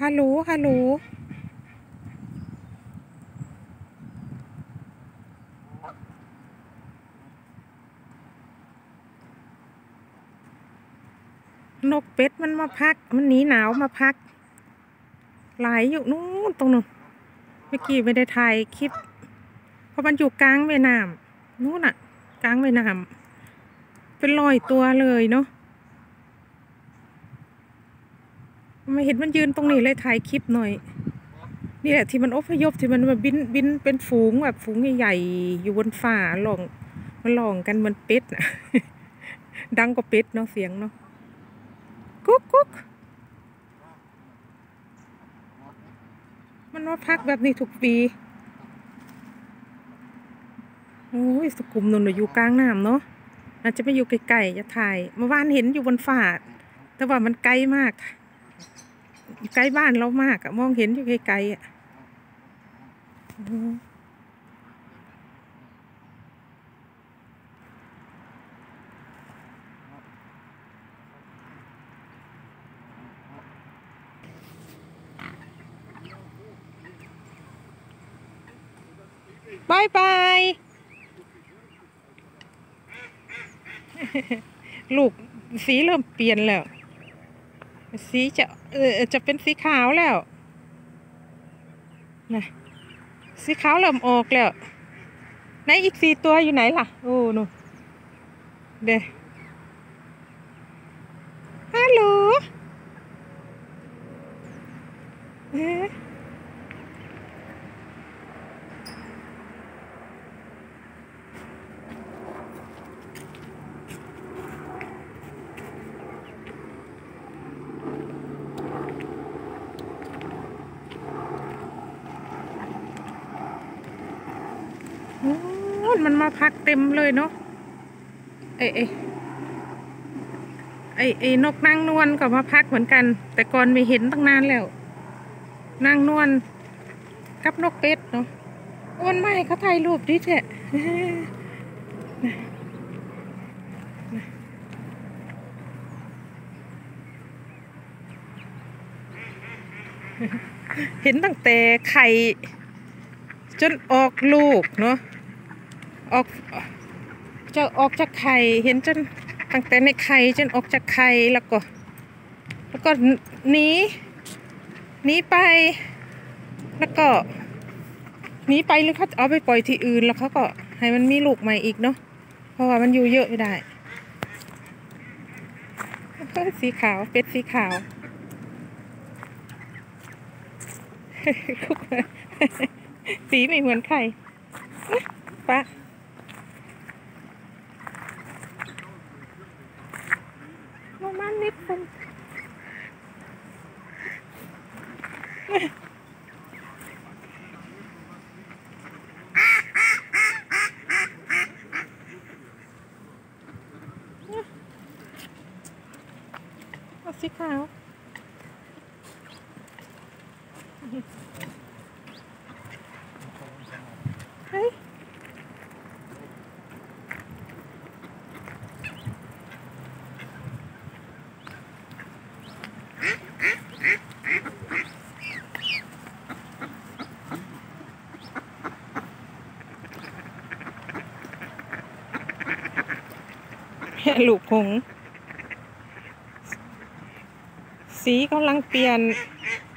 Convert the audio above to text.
ฮัลโหลฮัลโหลนกเป็ดมันมาพักมันหนีหนาวมาพักหลายอยู่นู้นตรงนู้นเมื่อกี้ไม่ได้ถ่ายคลิปเพราะมันอยู่กลางแม่น้ำนู้นอะกลางแม่น้ำเป็น100 ตัวเลยเนาะไม่เห็นมันยืนตรงนี้เลยถ่ายคลิปหน่อยนี่แหละที่มันอพยพที่มันมาบินเป็นฝูงแบบฝูงใหญ่ๆอยู่บนฟ้ามันร้องกันมันเป็ดนะดังกว่าเป็ดเนาะเสียงเนาะกุ๊กกุ๊กมันมาพักแบบนี้ทุกปีโอ้ยสกุมนนอยู่กลางน้ำเนาะอาจจะไม่อยู่ไกลๆจะถ่ายเมื่อวานเห็นอยู่บนฟ้าแต่ว่ามันไกลมากใกล้บ้านเรามากอะมองเห็นอยู่ไกลๆอะบายบายลูกสีเริ่มเปลี่ยนแล้วสีจะเป็นสีขาวแล้วนะสีขาวเริ่มออกแล้วไหนอีก4 ตัวอยู่ไหนล่ะโอ้หนูเด้ฮัลโหลมันมาพักเต็มเลยเนาะไอ้นกนางนวลก็มาพักเหมือนกันแต่ก่อนไม่เห็นตั้งนานแล้วนางนวลกับนกเป็ดเนาะวันใหม่เขาถ่ายรูปดิแท้เห็นตั้งแต่ไข่จนออกลูกเนาะออกจากไข่เห็นจนตั้งแต่ในไข่จนออกจากไข่แล้วก็หนีไปแล้วก็หนีไปหรือเขาเอาไปปล่อยที่อื่นแล้วเขาก็ให้มันมีลูกใหม่อีกเนาะเพราะว่ามันอยู่เยอะไม่ได้สีขาวเป็ดสีขาวสีไม่เหมือนใครปะมานิดนึงสีขาวเฮ้ยลูกหงส์สีกำลังเปลี่ยน